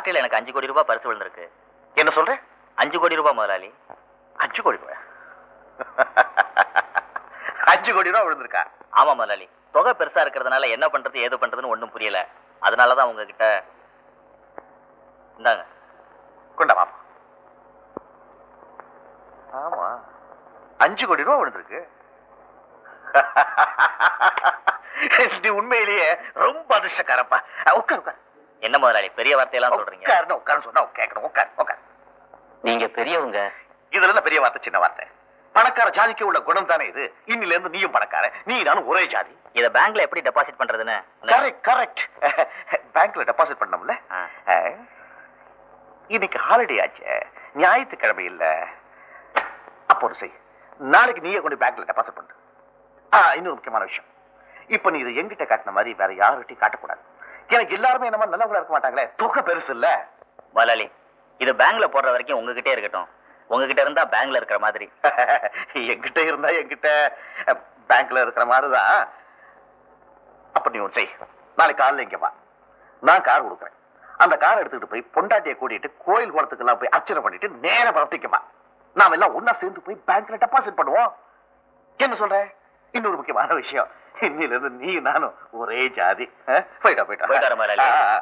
லாட்டரியில எனக்கு 5 கோடி ரூபாய் பரிசு விழுந்திருக்கு. என்ன சொல்ற? 5 கோடி ரூபாய் முதலாளி. 5 கோடி ரூபாய்? 5 கோடி ரூபாய் விழுந்திருக்கா? ஆமா முதலாளி. தொகை பெருசா இருக்கிறதுனால என்ன பண்றது ஏது பண்றதுன்னு ஒண்ணும் புரியல. அதனாலதான் உங்ககிட்ட. இந்தாங்க. கொண்டா பாப்பா. ஆமா, 5 கோடி ரூபாய் விழுந்திருக்கு. நீ உண்மையிலேயே ரொம்ப அதிர்ஷ்டக்காரப்பா. உட்கார் உட்கார். என்ன முதலாளி பெரிய வார்த்தையெல்லாம் சொல்றீங்க? உட்கார் சொன்னா கேட்கணும். உட்கார். நீங்க பெரியவங்க. இதுல என்ன பெரிய வார்த்தை சின்ன வார்த்தை? பணக்கார ஜாதிக்கு உள்ள குணம் தானே இது. இன்னில இருந்து நீயும் பணக்கார, நீ நானும் ஒரே ஜாதி. இத பேங்க்ல எப்படி டெபாசிட் பண்றதுன்னு? கரெக்ட். பேங்க்ல டெபாசிட் பண்ணோம்ல. இன்னைக்கு ஹாலிடே ஆச்சு, ஞாயிற்றுக்கிழமை இல்ல. அப்போ ஒரு செய், நாளைக்கு நீயே கொண்டு பேங்க்ல டெபாசிட் பண்ணு. இன்னொரு முக்கியமான விஷயம், இப்ப நீ இது எங்கிட்ட காட்டின மாதிரி வேற யார்கிட்டையும் காட்டக்கூடாது. எனக்கு எல்லாருமே என்ன நல்லவங்களா இருக்க மாட்டாங்களே, தொகை பெருசு இல்ல. முதலாளி இது பேங்க்ல போடுற வரைக்கும் உங்ககிட்டே இருக்கட்டும். உங்ககிட்ட இருந்தா பேங்க்ல இருக்கிற மாதிரி. என்கிட்ட இருந்தா என்கிட்ட பேங்க்ல இருக்கிற மாதிரிதான். அப்ப நீ ஒன்று செய், நாளைக்கு காலைல இங்க வா, நான் கார் கொடுக்குறேன். அந்த காரை எடுத்துக்கிட்டு போய் பொண்டாட்டியை கூட்டிட்டு கோயில் குளத்துக்கு எல்லாம் போய் அர்ச்சனை பண்ணிட்டு நேர பரப்பிக்கமா, நாம எல்லாம் ஒன்னா சேர்ந்து போய் பேங்க்ல டெபாசிட் பண்ணுவோம். என்ன சொல்ற? இன்னொரு முக்கியமான விஷயம், இன்னில இருந்து நீ நானும் ஒரே ஜாதி. போயிட்டா முதலாளி.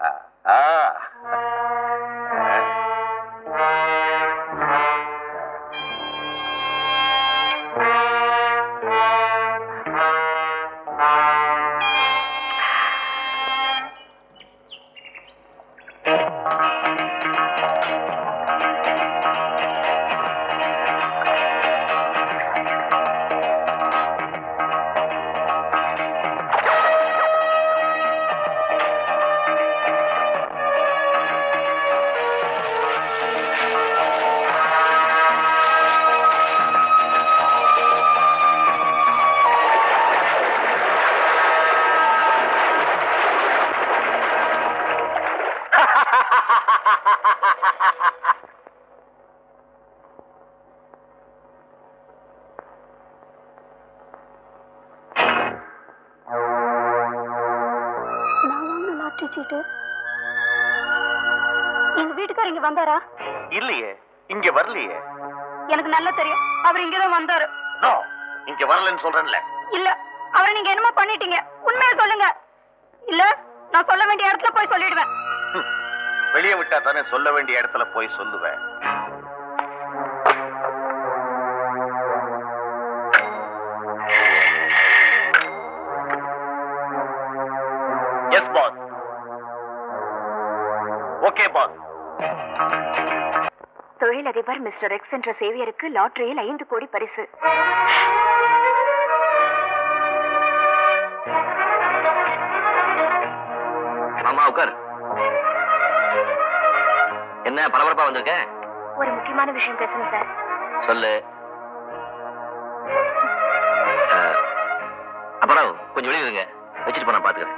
எங்க வீட்டுக்காரர் இங்க வந்தாரா? இல்லையே, இங்க வரலையே. எனக்கு நல்லா தெரியும், அவர் இங்கதான் வந்தாரு. இங்க வரலன்னு சொல்றேன்ல. இல்ல, அவரை நீங்க என்னமோ பண்ணிட்டீங்க. உண்மையை சொல்லுங்க. இல்ல நான் சொல்ல வேண்டிய இடத்துல போய் சொல்லிடுவேன். வெளியே விட்டா தானே சொல்ல வேண்டிய இடத்துல போய் சொல்லுவேன். Yes boss. Okay boss. தொழிலதிபர் மிஸ்டர் எக்ஸ் என்ற சேவியருக்கு லாட்டரியில் 5 கோடி பரிசு. மாமா உட்கார். என்ன பரபரப்பா வந்திருக்க? ஒரு முக்கியமான விஷயம் பேசணும் சார். சொல்லு. அப்புறம் கொஞ்சம் வெளியே இருங்க, வச்சுட்டு போனா பாத்துக்கிறேன்.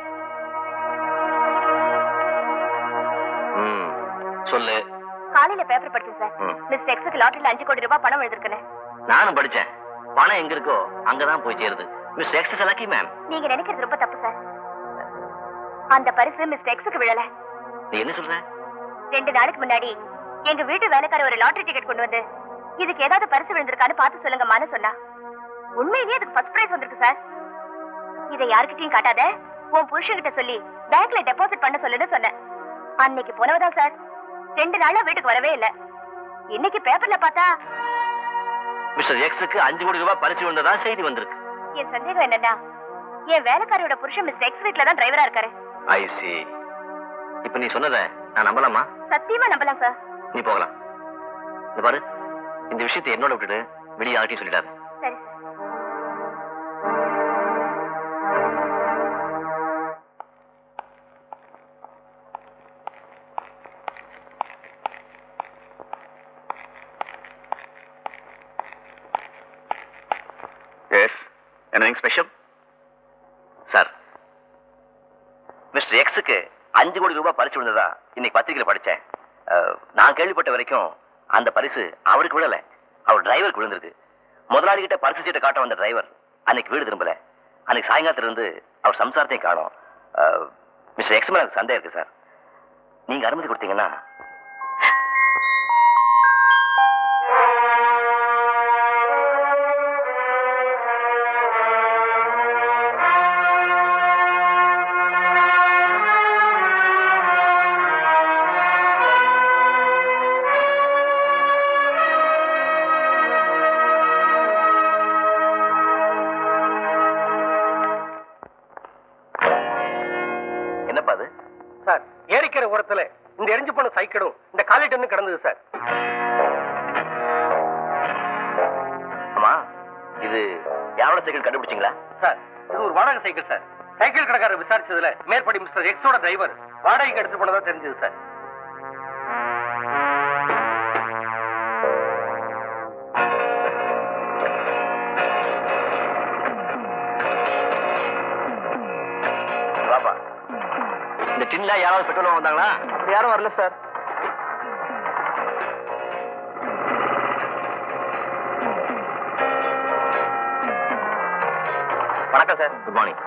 சொல்லு. காலையில பேப்பர் படிச்சேன் சார். மிஸ்டர் எக்ஸுக்கு லாட்டரியில 5 கோடி ரூபாய் பணம் விழுந்திருக்குன்னு. நானும் படிச்சேன். பணம் எங்க இருக்கோ அங்கதான் போய் சேருது. Miss X is lucky ma'am. நீங்க நினைக்கிறது ரொம்ப தப்பு சார். அந்த பரிசு மிஸ்டர் எக்ஸுக்கு விழல. நீ என்ன சொல்ற? 2 நாளுக்கு முன்னாடி எங்க வீட்டு வேலைக்கார ஒரு லாட்டரி டிக்கெட் கொண்டு வந்து இதுக்கு ஏதாவது பரிசு விழுந்திருக்கான்னு பார்த்து சொல்லுங்கம்மான்னு சொன்னா. உண்மையிலேயே அதுக்கு ஃபர்ஸ்ட் பிரைஸ் வந்திருக்கு சார். இதை யாருக்கிட்டையும் காட்டாத, உன் புருஷன்கிட்ட சொல்லி பேங்க்ல டெபாசிட் பண்ண சொல்லுன்னு சொன்னேன். அன்னைக்கு போனவதான் சார் 2 நாளா வீட்டுக்கு வரவே இல்ல. இன்னைக்கு பேப்பர்ல பார்த்தா மிஸ்டர் எக்ஸுக்கு 5 கோடி ரூபாய் பரிசு விழுந்ததா செய்தி வந்திருக்கு. என் சந்தேகம் என்னன்னா, என் வேலைக்காரோட புருஷன் மிஸ்டர் எக்ஸ் வீட்ல தான் டிரைவரா இருக்காரு. ஐ see. இப்ப நீ சொன்னதை நான் நம்பலாமா? சத்தியமா நம்பலாம் சார். நீ போகலாம். இந்த பாரு, இந்த விஷயத்தை என்னோட விட்டுட்டு வெளியே யார்கிட்டயும் சொல்லிடாத. சரி. Yes, anything special? Sir, mister எக்ஸுக்கு 5 கோடி ரூபாய் பரிசு விழுந்ததா இன்னைக்கு பத்திரிகையில படிச்சேன். நான் கேள்விப்பட்ட வரைக்கும் அந்த பரிசு அவருக்கு விழல, அவர் டிரைவருக்கு விழுந்திருக்கு. முதலாளி கிட்ட பரிசு சீட்டை காட்ட வந்த டிரைவர் அன்னைக்கு வீடு திரும்பல. அன்னைக்கு சாயங்காலத்துல இருந்து அவர் சம்சாரத்தையும் காணோம். மிஸ்டர் எக்ஸ் மேல எனக்கு சந்தேகம் இருக்கு சார். நீங்க அனுமதி கொடுத்தீங்கன்னா என்னப்பா அது சார் ஏரிக்கிற ஓரத்துல இந்த எரிஞ்சு போன சைக்கிளும் இந்த காலிட்டன்னு கிடந்தது சார். ஆமா, இது யாரோட சைக்கிள் கண்டுபிடிச்சீங்களா? சார் இது ஒரு வாடகை சைக்கிள் சார். சைக்கிள் கடைக்காரர் விசாரிச்சதுல மேற்படி மிஸ்டர் எக்ஸோட டிரைவர் வாடகைக்கு எடுத்து போனதா தெரிஞ்சது சார். பாப்பா, இந்த டின்ல யாராவது பெட்ரோல் வந்தாங்களா? அப்படி யாரும் வரல சார். வணக்கம் சார். Good morning.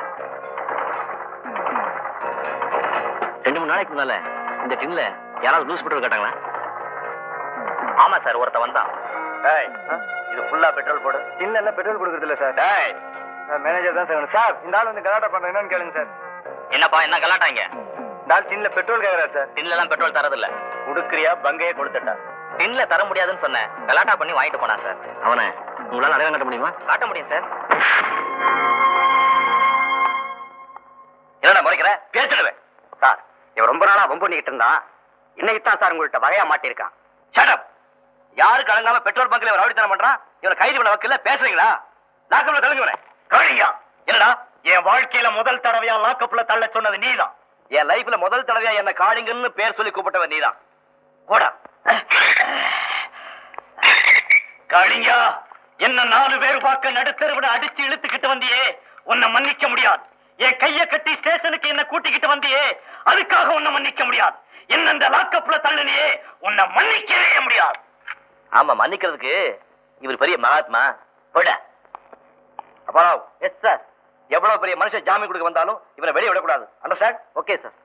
2-3 நாளைக்கு முன்னால இந்த டின்ல யாராவது லூஸ் பெட்ரோல் கேட்டாங்களா? ஆமா சார், ஒருத்த வந்தான். இது ஃபுல்லா பெட்ரோல் போடு. டின்ல எல்லாம் பெட்ரோல் கொடுக்கறது இல்ல சார். மேனேஜர் தான் சார். சார் இந்த ஆள் வந்து கலாட்டா பண்ற என்னன்னு கேளுங்க சார். என்னப்பா, என்ன கலாட்டாங்க? இந்த ஆள் டின்ல பெட்ரோல் கேக்குறாரு சார். டின்ல எல்லாம் பெட்ரோல் தரதில்ல. குடுக்குறியா பங்கையே கொடுத்துட்டா. டின்ல தர முடியாதுன்னு சொன்னேன், கலாட்டா பண்ணி வாங்கிட்டு போனா சார். அவனை உங்களால அடையாளம் காட்ட முடியுமா? காட்ட முடியும் சார். என்னடா முறைக்கிற? பேசிடுவேன் சார். இவன் ரொம்ப நாளா வம்பு பண்ணிக்கிட்டு இருந்தான். இன்னைக்கு தான் சார் உங்கள்கிட்ட வகையா மாட்டிருக்கான். ஷட் யாரு கலங்காம பெட்ரோல் பங்க்ல ரவுடித்தனம் பண்றான்? இவனை கைது பண்ண வக்கீல்ல பேசுறீங்களா? லாக்கப்ல தள்ளுங்க. கழியா என்னடா? என் வாழ்க்கையில முதல் தடவையா லாக்கப்ல தள்ள சொன்னது நீதான். என் லைஃப்ல முதல் தடவையா என்ன காளிங்கன்னு பேர் சொல்லி கூப்பிட்டவன் நீதான். போடா காளிங்கா. என்ன 4 பேர் பார்க்க நடுத்தருவிட அடிச்சு இழுத்துக்கிட்டு வந்தியே, உன்னை மன்னிக்க முடியாது. என் கைய கட்டி ஸ்டேஷனுக்கு என்ன கூட்டிக்கிட்டு வந்தியே, அதுக்காக உன்னை மன்னிக்க முடியாது. என்ன இந்த லாக்கப்ல தள்ளுனியே, உன்னை மன்னிக்கவே முடியாது. ஆமா, மன்னிக்கிறதுக்கு இவர் பெரிய மகாத்மா. போட அப்புறம். Yes sir. எவ்வளவு பெரிய மனுஷன் ஜாமீன் கொடுக்க வந்தாலும் இவரை வெளியே விடக்கூடாது. Understand? Okay sir.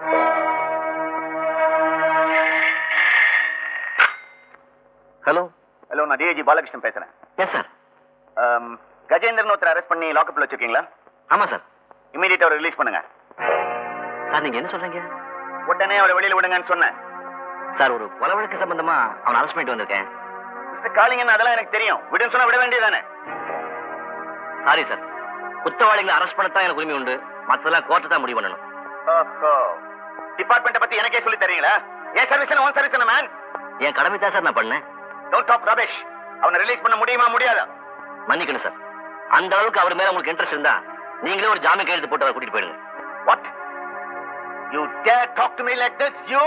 Hello. Hello, நான் டிஐஜி பாலகிருஷ்ணன் பேசுறேன். Yes sir. கஜேந்திரன் ஒருத்தர் அரெஸ்ட் பண்ணி லாக்கப்ல வச்சிருக்கீங்களா? ஆமா சார். இமீடியட்டா அவரை ரிலீஸ் பண்ணுங்க. சார் நீங்க என்ன சொல்றீங்க? உடனே அவரை வெளியில விடுங்கன்னு சொன்னேன். சார், ஒரு கொலை வழக்கு சம்பந்தமா அவன் அரெஸ்ட் பண்ணிட்டு வந்திருக்கேன். மிஸ்டர் காளிங்கன்னு அதெல்லாம் எனக்கு தெரியும். விடுன்னு சொன்னா விட வேண்டியதானே? சாரி சார், குற்றவாளிகளை அரெஸ்ட் பண்ணத்தான் எனக்கு உரிமை உண்டு. மற்றதெல்லாம் கோர்ட்டு தான் முடிவு பண்ணணும். ஓஹோ, டிபார்ட்மெண்ட் பத்தி எனக்கே சொல்லி தரீங்களா? ஏன் சர்வீஸ் ஓன் சர்வீஸ் என்ன மேன்? என் கடமை தான் சார் நான் பண்ணேன். Don't talk rubbish. அவனை ரிலீஸ் பண்ண முடியுமா முடியாதா? மன்னிக்கணும் சார். அந்த அளவுக்கு அவர் மேல உங்களுக்கு இன்ட்ரெஸ்ட் இருந்தா நீங்களே ஒரு ஜாமீன் கையெழுத்து போட்டு அவரை கூட்டிட்டு போயிடுங்க. What? You dare talk to me like this? You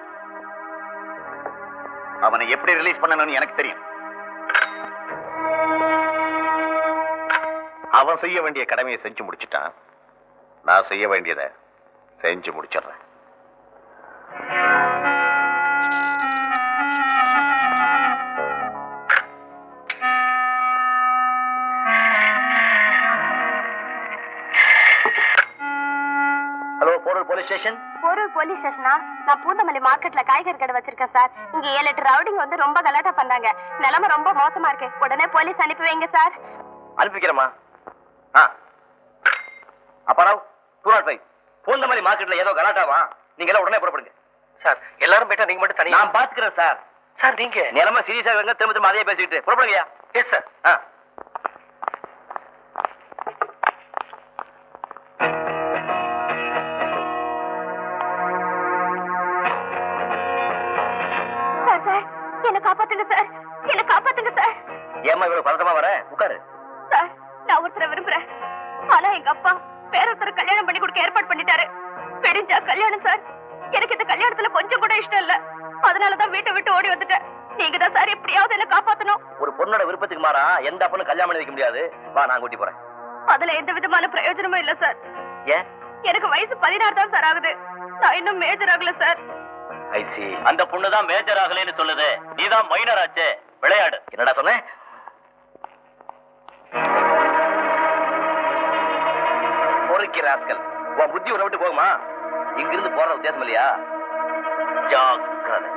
அவனை எப்படி ரிலீஸ் பண்ணணும்னு எனக்கு தெரியும். அவன் செய்ய வேண்டிய கடமையை செஞ்சு முடிச்சிட்டான். நான் செய்ய வேண்டியதை செஞ்சு முடிச்சிடுறேன். Hello, Porur police station. Porur police ஸ்டேஷனா? நான் பூந்தமல்லி மார்க்கெட்ல காய்கறி கடை வச்சிருக்கேன் சார். இங்க 7-8 ரவுடிங்க வந்து ரொம்ப கலாட்டா பண்ணாங்க. நிலைமை ரொம்ப மோசமா இருக்கு. உடனே போலீஸ் அனுப்பி வைங்க சார். அனுப்பிக்கிறமா? அப்புறம் 205 பூந்தமல்லி மார்க்கெட்ல ஏதோ கலாட்டாவா? நீங்க எல்லாம் உடனே புறப்படுங்க. சார் எல்லாரும் போயிட்டா நீங்க மட்டும் தனியா? நான் பாத்துக்கிறேன் சார். சார் நீங்க நிலைமை சீரியஸா இருங்க. திரும்ப திரும்ப அதே பேசிட்டு புறப்படுங்கயா. Yes sir. என்ன காப்பாத்துங்க சார். என்ன காப்பாத்துங்க சார். ஏமா இவ்வளவு பதட்டமா வர? உட்காரு. சார், நான் ஒருத்தரை விரும்புறேன். ஆனா எங்க அப்பா வேற ஒருத்தர் கல்யாணம் பண்ணி கொடுக்க ஏற்பாடு பண்ணிட்டாரு. பெடிஞ்சா கல்யாணம் சார். எனக்கு இந்த கல்யாணத்துல கொஞ்சம் கூட இஷ்டம் இல்ல. அதனாலதான் வீட்டை விட்டு ஓடி வந்துட்டேன். நீங்க தான் சார் எப்படியாவது என்ன காப்பாத்தணும். ஒரு பொண்ணோட விருப்பத்துக்கு மாறா எந்த அப்பனும் கல்யாணம் பண்ணி வைக்க முடியாது. வா, நான் கூட்டி போறேன். அதுல எந்த விதமான பிரயோஜனமும் இல்ல சார். ஏன்? எனக்கு வயசு 16 தான் சார் ஆகுது. நான் இன்னும் மேஜர் ஆகல சார். ஐ சி. அந்த பொண்ணு தான் மேஜர் ஆகலைன்னு சொல்லுது. நீதான் மைனர் ஆச்சே. விளையாடு. என்னடா சொன்னேன்? பொறுக்கி ராஸ்கல். உன் புத்தி உன்னை விட்டு போகுமா? இங்கிருந்து போறது உத்தேசம் இல்லையா? ஜாக்கிரதை.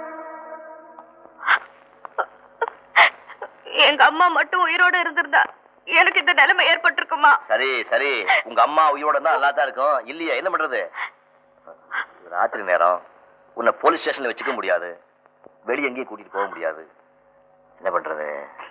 எங்க அம்மா மட்டும் உயிரோட இருந்திருந்தா எனக்கு இந்த நிலைமை ஏற்பட்டிருக்குமா? சரி சரி, உங்க அம்மா உயிரோட தான் நல்லா தான் இருக்கும். இல்லையா என்ன பண்றது? ராத்திரி நேரம் உன்னை போலீஸ் ஸ்டேஷன்ல வச்சுக்க முடியாது, வெளியே எங்கேயும் கூட்டிட்டு போக முடியாது. என்ன பண்றது?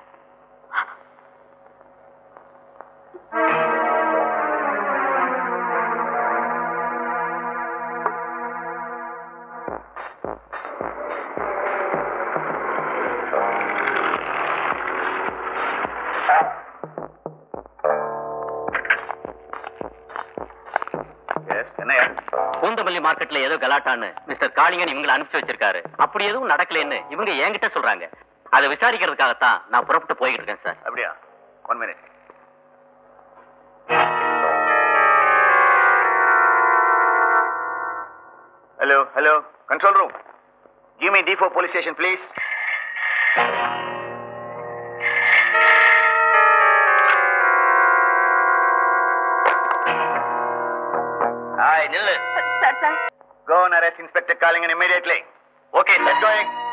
பூந்தமல்லி மார்க்கெட்ல ஏதோ கலாட்டான்னு மிஸ்டர் காளிங்கன் இவங்களை அனுப்பிச்சு வச்சிருக்காரு. அப்படி எதுவும் நடக்கலன்னு இவங்க என்கிட்ட சொல்றாங்க. அதை விசாரிக்கிறதுக்காகத்தான் நான் புறப்பட்டு போய்கிட்டு இருக்கேன் சார். அப்படியா? 1 minute. Hello, control room. Give me D4 police station, please. Hi, நில்லு. Sir Go and arrest Inspector Kallingan immediately. Okay, Get going.